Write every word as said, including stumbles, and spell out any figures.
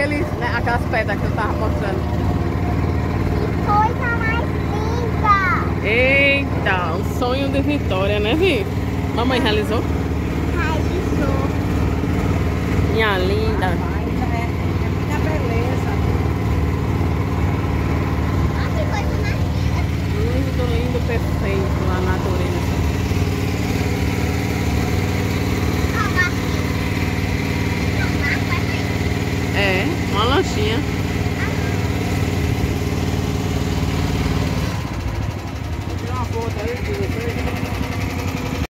aqueles, né, aquelas pedras que eu tava mostrando. Que coisa mais linda! Eita, o sonho de Vitória, né, Vi? Mamãe realizou? Realizou. Minha linda. Ainda é, é muita beleza. Olha que coisa mais linda. Lindo, lindo, perfeito a natureza.